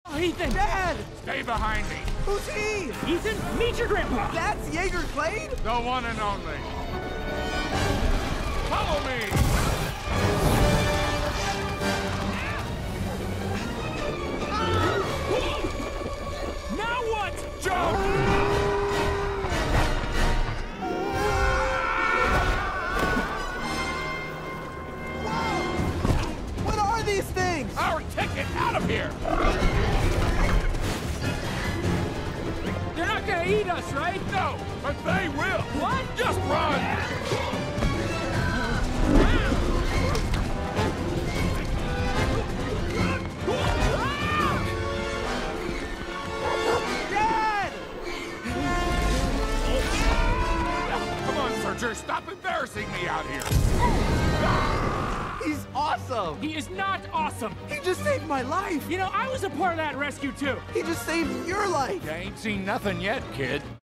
Oh, Ethan! Dad! Stay behind me. Who's he? Ethan, meet your grandpa! That's Jaeger Clade? The one and only. Follow me. Now what? Jump! What are these things? Our ticket out of here. They're not gonna eat us, right? No, but they will. What? Just run. Dad! Come on, Searcher. Stop embarrassing me out here. He's awesome! He is not awesome! He just saved my life! You know, I was a part of that rescue too! He just saved your life! You ain't seen nothing yet, kid.